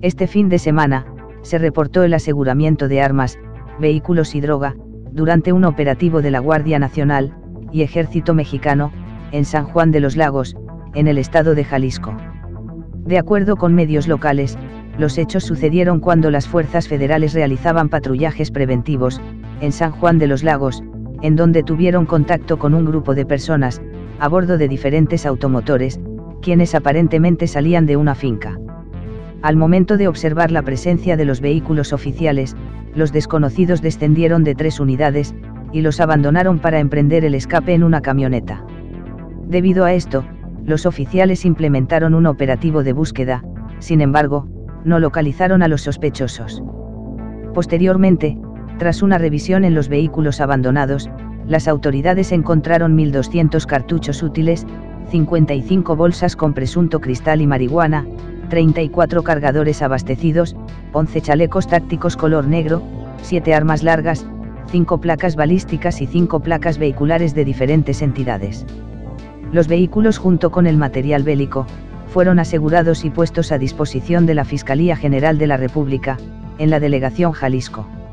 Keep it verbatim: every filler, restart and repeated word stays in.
Este fin de semana, se reportó el aseguramiento de armas, vehículos y droga, durante un operativo de la Guardia Nacional y Ejército Mexicano, en San Juan de los Lagos, en el estado de Jalisco. De acuerdo con medios locales, los hechos sucedieron cuando las fuerzas federales realizaban patrullajes preventivos, en San Juan de los Lagos, en donde tuvieron contacto con un grupo de personas, a bordo de diferentes automotores, quienes aparentemente salían de una finca. Al momento de observar la presencia de los vehículos oficiales, los desconocidos descendieron de tres unidades, y los abandonaron para emprender el escape en una camioneta. Debido a esto, los oficiales implementaron un operativo de búsqueda, sin embargo, no localizaron a los sospechosos. Posteriormente, tras una revisión en los vehículos abandonados, las autoridades encontraron mil doscientos cartuchos útiles, cincuenta y cinco bolsas con presunto cristal y marihuana, treinta y cuatro cargadores abastecidos, once chalecos tácticos color negro, siete armas largas, cinco placas balísticas y cinco placas vehiculares de diferentes entidades. Los vehículos junto con el material bélico, fueron asegurados y puestos a disposición de la Fiscalía General de la República, en la Delegación Jalisco.